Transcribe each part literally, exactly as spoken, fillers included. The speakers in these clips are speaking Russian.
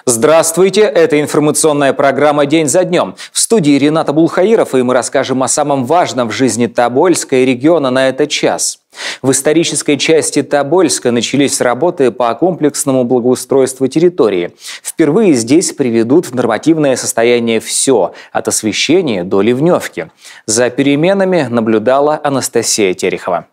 Здравствуйте, это информационная программа «День за днем». В студии Ренат Абулхаиров, и мы расскажем о самом важном в жизни Тобольска и региона на этот час. В исторической части Тобольска начались работы по комплексному благоустройству территории. Впервые здесь приведут в нормативное состояние все, от освещения до ливневки. За переменами наблюдала Анастасия Терехова.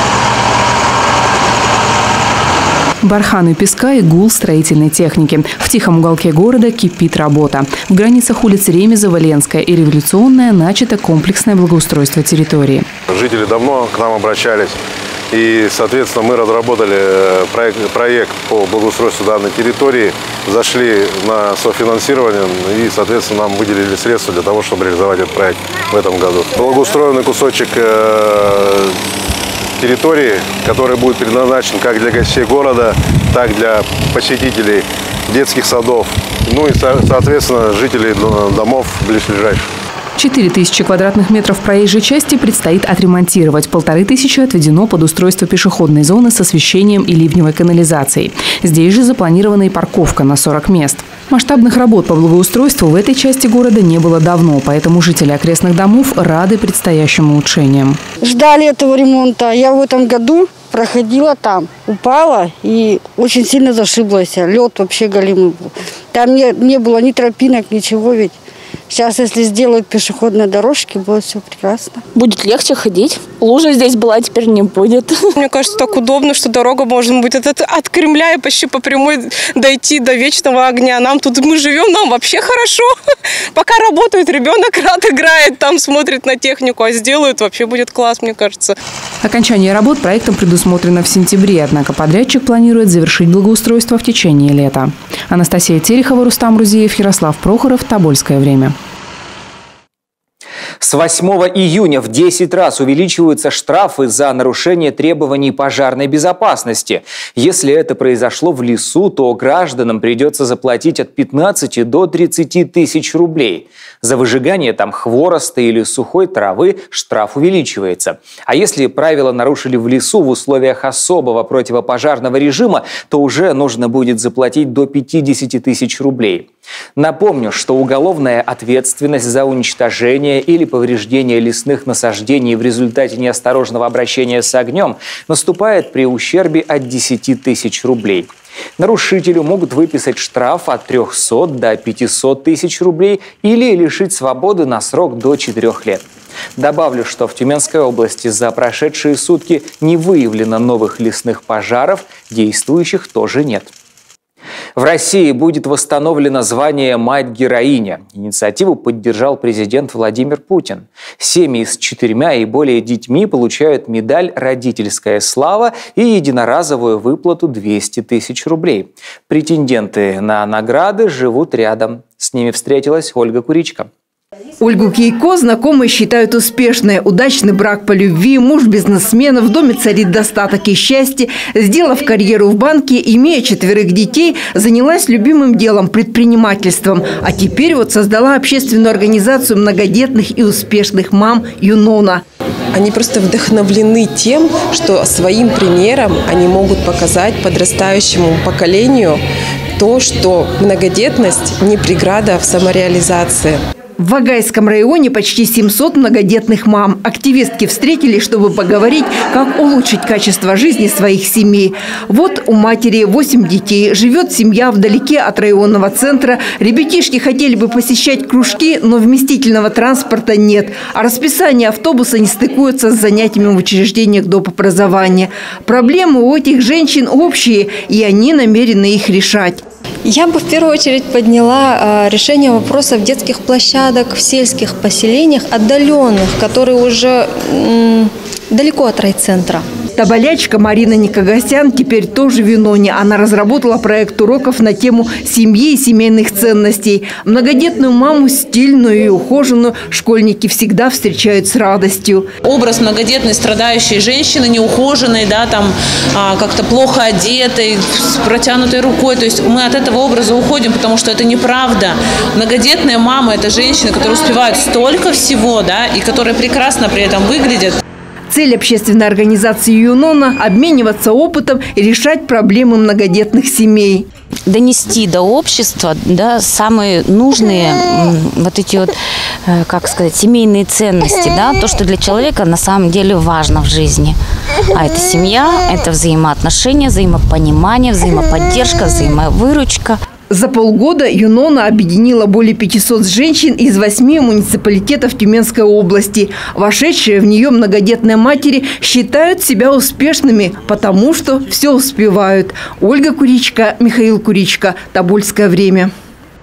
Барханы песка и гул строительной техники. В тихом уголке города кипит работа. В границах улиц Ремезова, Ленская и Революционная начато комплексное благоустройство территории. Жители давно к нам обращались. И, соответственно, мы разработали проект, проект по благоустройству данной территории, зашли на софинансирование и, соответственно, нам выделили средства для того, чтобы реализовать этот проект в этом году. Благоустроенный кусочек э, территории, который будет предназначен как для гостей города, так и для посетителей детских садов, ну и, соответственно, жителей домов близлежащих. Четыре тысячи квадратных метров проезжей части предстоит отремонтировать. Полторы тысячи отведено под устройство пешеходной зоны с освещением и ливневой канализацией. Здесь же запланирована и парковка на сорок мест. Масштабных работ по благоустройству в этой части города не было давно, поэтому жители окрестных домов рады предстоящим улучшениям. Ждали этого ремонта. Я в этом году проходила там, упала и очень сильно зашиблась. Лед вообще голимый был. Там не, не было ни тропинок, ничего ведь. Сейчас, если сделают пешеходные дорожки, будет все прекрасно. Будет легче ходить. Лужа здесь была, теперь не будет. Мне кажется, так удобно, что дорога может быть от, от Кремля и почти по прямой дойти до Вечного огня. Нам тут мы живем, нам вообще хорошо. Пока работает ребенок, рад играет, там смотрит на технику, а сделают, вообще будет класс, мне кажется. Окончание работ проектом предусмотрено в сентябре, однако подрядчик планирует завершить благоустройство в течение лета. Анастасия Терехова, Рустам Рузиев, Ярослав Прохоров. Тобольское время. С восьмого июня в десять раз увеличиваются штрафы за нарушение требований пожарной безопасности. Если это произошло в лесу, то гражданам придется заплатить от пятнадцати до тридцати тысяч рублей. За выжигание там хвороста или сухой травы штраф увеличивается. А если правила нарушили в лесу в условиях особого противопожарного режима, то уже нужно будет заплатить до пятидесяти тысяч рублей. Напомню, что уголовная ответственность за уничтожение или повреждение лесных насаждений в результате неосторожного обращения с огнем наступает при ущербе от десяти тысяч рублей. Нарушителю могут выписать штраф от трёхсот до пятисот тысяч рублей или лишить свободы на срок до четырёх лет. Добавлю, что в Тюменской области за прошедшие сутки не выявлено новых лесных пожаров, действующих тоже нет. В России будет восстановлено звание «Мать-героиня». Инициативу поддержал президент Владимир Путин. Семьи с четырьмя и более детьми получают медаль «Родительская слава» и единоразовую выплату двести тысяч рублей. Претенденты на награды живут рядом. С ними встретилась Ольга Куричка. Ольгу Кейко знакомые считают успешной. Удачный брак по любви, муж бизнесмена, в доме царит достаток и счастье. Сделав карьеру в банке, имея четверых детей, занялась любимым делом – предпринимательством. А теперь вот создала общественную организацию многодетных и успешных мам «Юнона». Они просто вдохновлены тем, что своим примером они могут показать подрастающему поколению то, что многодетность не преграда в самореализации. В Вагайском районе почти семьсот многодетных мам. Активистки встретились, чтобы поговорить, как улучшить качество жизни своих семей. Вот у матери восемь детей. Живет семья вдалеке от районного центра. Ребятишки хотели бы посещать кружки, но вместительного транспорта нет. А расписание автобуса не стыкуется с занятиями в учреждениях доп. Образования. Проблемы у этих женщин общие, и они намерены их решать. Я бы в первую очередь подняла решение вопросов детских площадок в сельских поселениях, отдаленных, которые уже далеко от райцентра. Тоболячка Марина Никогасян теперь тоже в Юноне. Она разработала проект уроков на тему семьи и семейных ценностей. Многодетную маму, стильную и ухоженную, школьники всегда встречают с радостью. Образ многодетной страдающей женщины, неухоженной, да, там а, как-то плохо одетой, с протянутой рукой. То есть мы от этого образа уходим, потому что это неправда. Многодетная мама – это женщины, которые успевают столько всего, да, и которые прекрасно при этом выглядят. Цель общественной организации «Юнона» – обмениваться опытом и решать проблемы многодетных семей. донести до общества, да, самые нужные вот эти вот, как сказать, семейные ценности, да, то, что для человека на самом деле важно в жизни. А это семья, это взаимоотношения, взаимопонимание, взаимоподдержка, взаимовыручка. За полгода Юнона объединила более пятисот женщин из восьми муниципалитетов Тюменской области. Вошедшие в нее многодетные матери считают себя успешными, потому что все успевают. Ольга Куричка, Михаил Куричка. Тобольское время.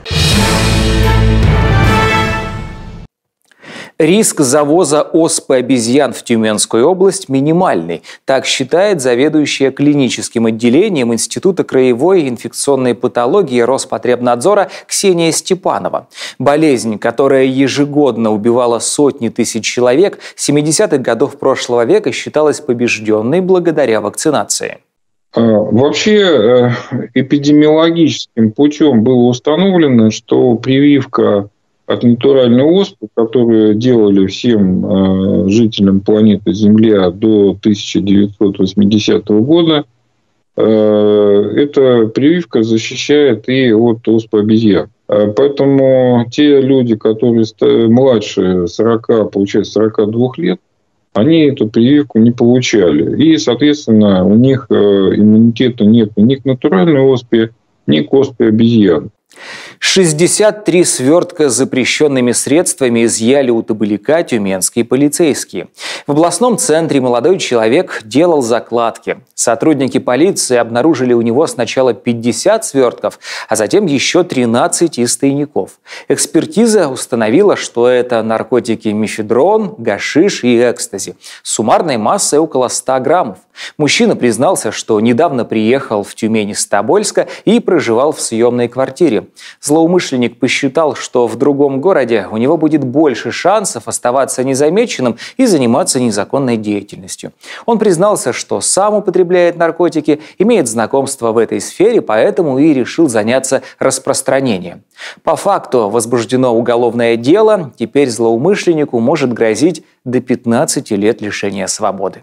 Риск завоза оспы обезьян в Тюменскую область минимальный. Так считает заведующая клиническим отделением Института краевой инфекционной патологии Роспотребнадзора Ксения Степанова. Болезнь, которая ежегодно убивала сотни тысяч человек, с семидесятых годов прошлого века считалась побежденной благодаря вакцинации. Вообще эпидемиологическим путем было установлено, что прививка от натуральной оспы, которую делали всем э, жителям планеты Земля до тысяча девятьсот восьмидесятого года, э, эта прививка защищает и от оспы обезьян. Поэтому те люди, которые младше сорока, получается, сорока двух лет, они эту прививку не получали. И, соответственно, у них иммунитета нет ни к натуральной оспе, ни к оспе обезьян. шестьдесят три свертка с запрещенными средствами изъяли у табаляка тюменские полицейские. В областном центре молодой человек делал закладки. Сотрудники полиции обнаружили у него сначала пятьдесят свертков, а затем еще тринадцать из тайников. Экспертиза установила, что это наркотики мефедрон, гашиш и экстази. С суммарной массой около ста граммов. Мужчина признался, что недавно приехал в Тюмень из Тобольска и проживал в съемной квартире. Злоумышленник посчитал, что в другом городе у него будет больше шансов оставаться незамеченным и заниматься незаконной деятельностью. Он признался, что сам употребляет наркотики, имеет знакомство в этой сфере, поэтому и решил заняться распространением. По факту возбуждено уголовное дело, теперь злоумышленнику может грозить до пятнадцати лет лишения свободы.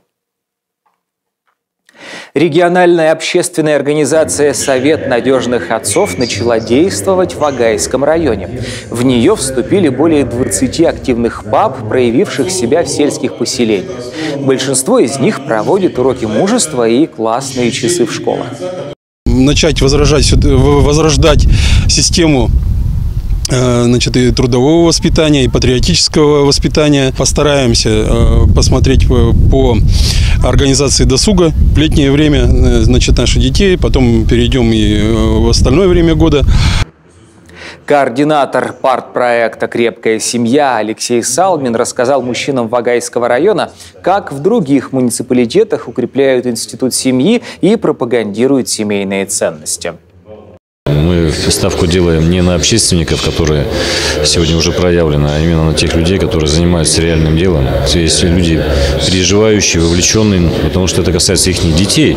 Региональная общественная организация «Совет надежных отцов» начала действовать в Агайском районе. В нее вступили более двадцати активных пап, проявивших себя в сельских поселениях. Большинство из них проводит уроки мужества и классные часы в школах. Начать возрождать, возрождать систему значит, и трудового воспитания, и патриотического воспитания. Постараемся посмотреть по организации досуга в летнее время, значит, наших детей, потом перейдем и в остальное время года. Координатор партпроекта «Крепкая семья» Алексей Салмин рассказал мужчинам Вагайского района, как в других муниципалитетах укрепляют институт семьи и пропагандируют семейные ценности. Мы ставку делаем не на общественников, которые сегодня уже проявлены, а именно на тех людей, которые занимаются реальным делом. Есть люди, переживающие, вовлеченные, потому что это касается их детей.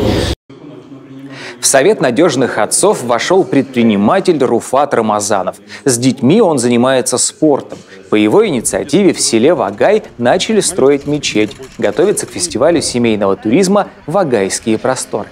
В Совет надежных отцов вошел предприниматель Руфат Рамазанов. С детьми он занимается спортом. По его инициативе в селе Вагай начали строить мечеть, готовиться к фестивалю семейного туризма «Вагайские просторы».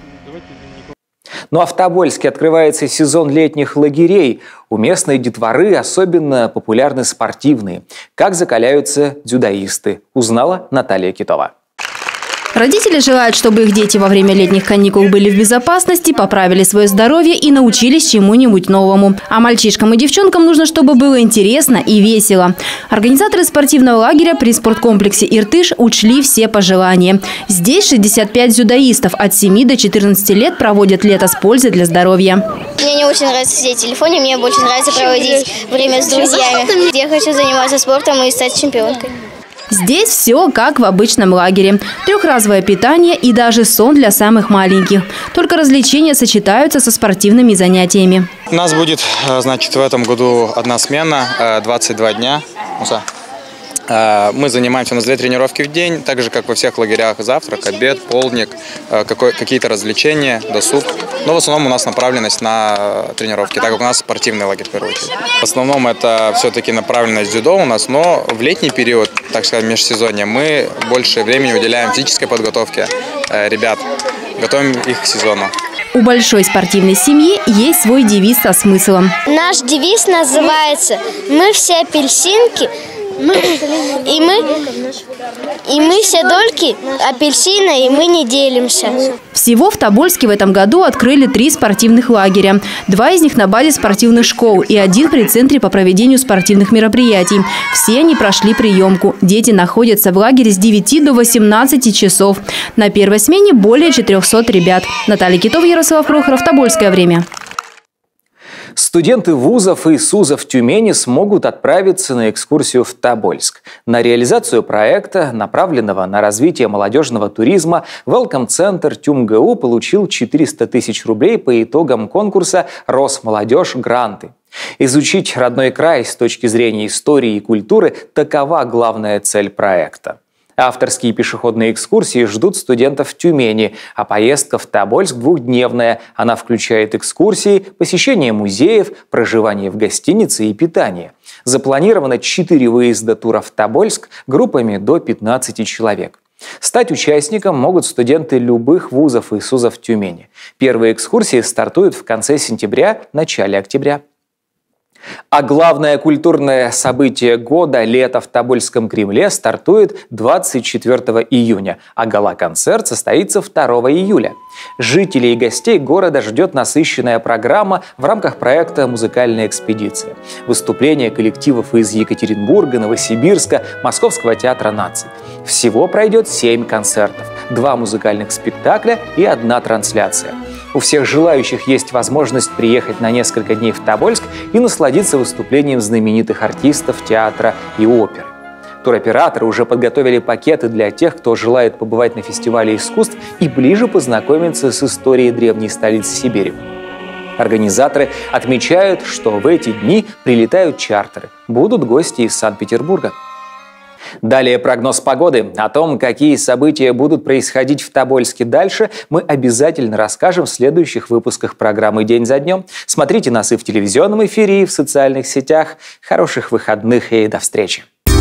Ну а в Тобольске открывается сезон летних лагерей. У местной детворы особенно популярны спортивные. Как закаляются дзюдоисты, узнала Наталья Китова. Родители желают, чтобы их дети во время летних каникул были в безопасности, поправили свое здоровье и научились чему-нибудь новому. А мальчишкам и девчонкам нужно, чтобы было интересно и весело. Организаторы спортивного лагеря при спорткомплексе «Иртыш» учли все пожелания. Здесь шестьдесят пять дзюдоистов от семи до четырнадцати лет проводят лето с пользой для здоровья. Мне не очень нравится сидеть в телефоне, мне больше нравится проводить время с друзьями. Я хочу заниматься спортом и стать чемпионкой. Здесь все как в обычном лагере. Трехразовое питание и даже сон для самых маленьких. Только развлечения сочетаются со спортивными занятиями. У нас будет, значит, в этом году одна смена, двадцать два дня. Мы занимаемся, у нас две тренировки в день, так же, как во всех лагерях. Завтрак, обед, полдник, какие-то развлечения, досуг. Но в основном у нас направленность на тренировки, так как у нас спортивный лагерь в первую очередь. В основном это все-таки направленность дзюдо у нас, но в летний период, так сказать, межсезонье, мы больше времени уделяем физической подготовке ребят, готовим их к сезону. У большой спортивной семьи есть свой девиз со смыслом. Наш девиз называется «Мы все апельсинки». И мы, и мы все дольки апельсина, и мы не делимся. Всего в Тобольске в этом году открыли три спортивных лагеря. Два из них на базе спортивных школ и один при центре по проведению спортивных мероприятий. Все они прошли приемку. Дети находятся в лагере с девяти до восемнадцати часов. На первой смене более четырёхсот ребят. Наталья Китова, Ярослав Прохоров, Тобольское время. Студенты вузов и СУЗов Тюмени смогут отправиться на экскурсию в Тобольск. На реализацию проекта, направленного на развитие молодежного туризма, Welcome-центр ТюмГУ получил четыреста тысяч рублей по итогам конкурса «Росмолодежь. Гранты». Изучить родной край с точки зрения истории и культуры – такова главная цель проекта. Авторские пешеходные экскурсии ждут студентов в Тюмени, а поездка в Тобольск двухдневная. Она включает экскурсии, посещение музеев, проживание в гостинице и питание. Запланировано четыре выезда тура в Тобольск группами до пятнадцати человек. Стать участником могут студенты любых вузов и СУЗов Тюмени. Первые экскурсии стартуют в конце сентября, начале октября. А главное культурное событие года «Лето в Тобольском Кремле» стартует двадцать четвёртого июня, а гала-концерт состоится второго июля. Жителей и гостей города ждет насыщенная программа в рамках проекта «Музыкальная экспедиция». Выступления коллективов из Екатеринбурга, Новосибирска, Московского театра наций. Всего пройдет семь концертов, два музыкальных спектакля и одна трансляция. У всех желающих есть возможность приехать на несколько дней в Тобольск и насладиться выступлением знаменитых артистов театра и оперы. Туроператоры уже подготовили пакеты для тех, кто желает побывать на фестивале искусств и ближе познакомиться с историей древней столицы Сибири. Организаторы отмечают, что в эти дни прилетают чартеры. Будут гости из Санкт-Петербурга. Далее прогноз погоды. О том, какие события будут происходить в Тобольске дальше, мы обязательно расскажем в следующих выпусках программы «День за днем». Смотрите нас и в телевизионном эфире, и в социальных сетях. Хороших выходных и до встречи!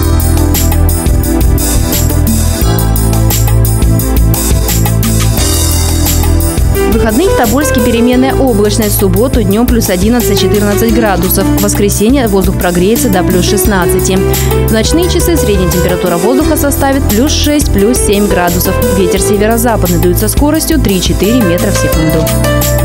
В выходные в Тобольске переменная облачность. В субботу днем плюс одиннадцать-четырнадцать градусов. В воскресенье воздух прогреется до плюс шестнадцати. В ночные часы средняя температура воздуха составит плюс шесть, плюс семь градусов. Ветер северо-западный дует со скоростью три-четыре метра в секунду.